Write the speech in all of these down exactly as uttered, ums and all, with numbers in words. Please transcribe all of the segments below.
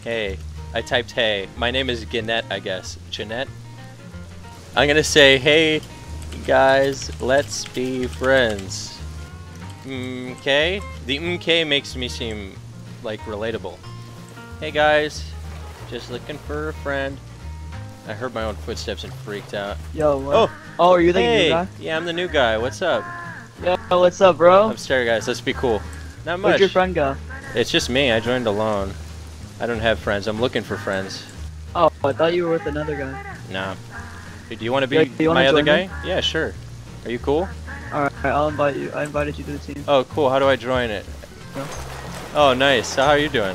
Hey. I typed hey. My name is Gannett, I guess. Jeanette? I'm gonna say, hey, guys, let's be friends. Okay? The mk makes me seem, like, relatable. Hey, guys. Just looking for a friend. I heard my own footsteps and freaked out. Yo, what? Oh! Oh, are you the Hey! new guy? Yeah, I'm the new guy. What's up? Yo, what's up, bro? I'm sorry, guys. Let's be cool. Not much. Where'd your friend go? It's just me. I joined alone. I don't have friends. I'm looking for friends. Oh, I thought you were with another guy. Nah. Hey, do you want to be Yeah, do you my wanna other join guy? me? Yeah, sure. Are you cool? Alright, I'll invite you. I invited you to the team. Oh, cool. How do I join it? No. Oh, nice. So how are you doing?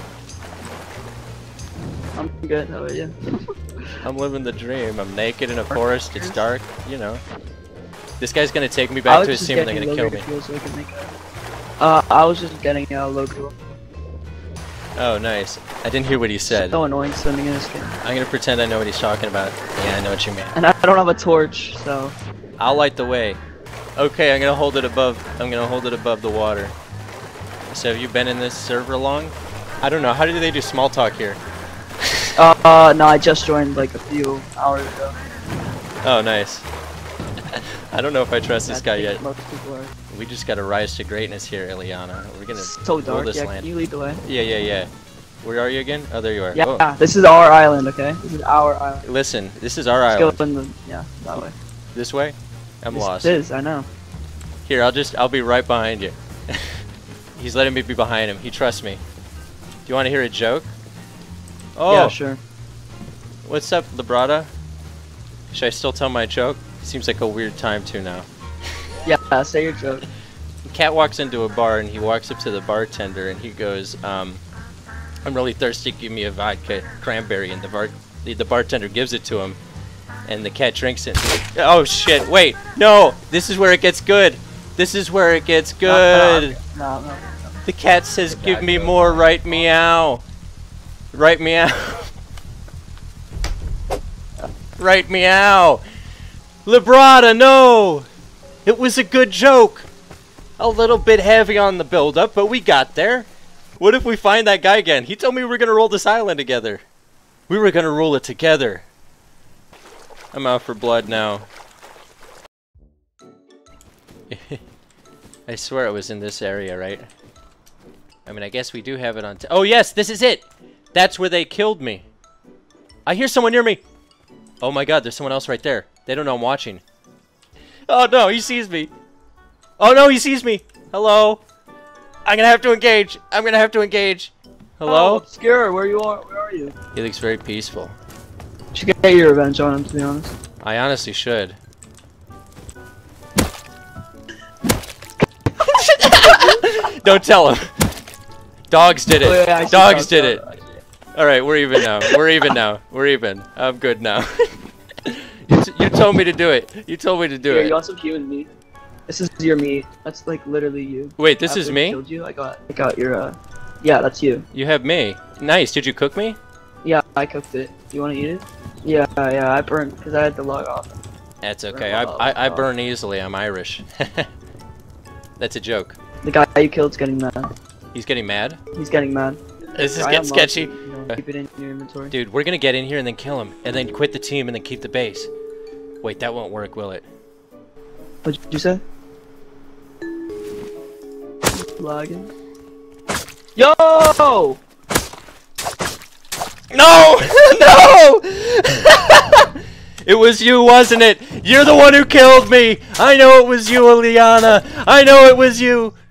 I'm good. How about you? I'm living the dream. I'm naked in a forest. It's dark. You know. This guy's gonna take me back to his team and they're gonna kill me. So I can make a... Uh, I was just getting a logo. Oh, nice. I didn't hear what he said. So annoying swimming in this game. I'm gonna pretend I know what he's talking about. Yeah, I know what you mean. And I don't have a torch, so... I'll light the way. Okay, I'm gonna hold it above. I'm gonna hold it above the water. So have you been in this server long? I don't know. How do they do small talk here? Uh, uh, no, I just joined like a few hours ago. Oh, nice. I don't know if I trust this I guy think yet. Most people are. We just gotta rise to greatness here, Ileana. We're gonna So rule dark. this Yeah, land. can you lead the way? Yeah, yeah, yeah. Where are you again? Oh, there you are. Yeah, Oh. this is our island, okay? This is our island. Listen, this is our Let's island. go in the... Yeah, that way. This way? I'm This lost. is, I know. Here, I'll just, I'll be right behind you. He's letting me be behind him. He trusts me. Do you want to hear a joke? Oh, Yeah, sure. what's up, Labrada? Should I still tell my joke? Seems like a weird time to now. Yeah, say your joke. Cat walks into a bar and he walks up to the bartender and he goes, um, I'm really thirsty, give me a vodka cranberry, and the bar the, the bartender gives it to him and the cat drinks it. Oh shit, wait, no, this is where it gets good. This is where it gets good. No, no, no. The cat says, give me more, right meow. Right meow. Right meow. Labrada, no! It was a good joke. A little bit heavy on the build-up, but we got there. What if we find that guy again? He told me we were gonna roll this island together. We were gonna rule it together. I'm out for blood now. I swear it was in this area, right? I mean, I guess we do have it on t- Oh yes, this is it! That's where they killed me. I hear someone near me. Oh my god, there's someone else right there. They don't know I'm watching. Oh no, he sees me. Oh no, he sees me. Hello. I'm gonna have to engage. I'm gonna have to engage. Hello? Oh, obscure, where you are? Where are you? He looks very peaceful. You should get your revenge on him, to be honest. I honestly should. Don't tell him. Dogs did it. Oh, yeah, I see Dogs dogs, did it. dogs, All right, we're even now. We're even now. We're even. I'm good now. you, t you told me to do it. You told me to do Here, it. you want some human meat? This is your meat. That's like literally you. Wait, this After is I me? Killed you, I got, I got your. Uh, yeah, that's you. You have me. Nice. Did you cook me? Yeah, I cooked it. You want to eat it? Yeah, yeah, I burned because I had to log off. That's okay. I, I, I burn easily. I'm Irish. That's a joke. The guy you killed's getting mad. He's getting mad? He's getting mad. This is I getting unlocked sketchy. it, you know, keep it in your inventory. Dude, we're gonna get in here and then kill him. And then quit the team and then keep the base. Wait, that won't work, will it? What'd you say? Lagging. Yo! No! No! It was you, wasn't it? You're the one who killed me! I know it was you, Ileana! I know it was you!